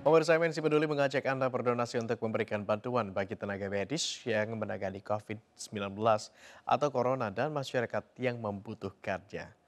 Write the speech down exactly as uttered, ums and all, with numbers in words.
Pemirsa M N C Peduli mengajak Anda berdonasi untuk memberikan bantuan bagi tenaga medis yang menangani covid sembilan belas atau corona dan masyarakat yang membutuhkannya.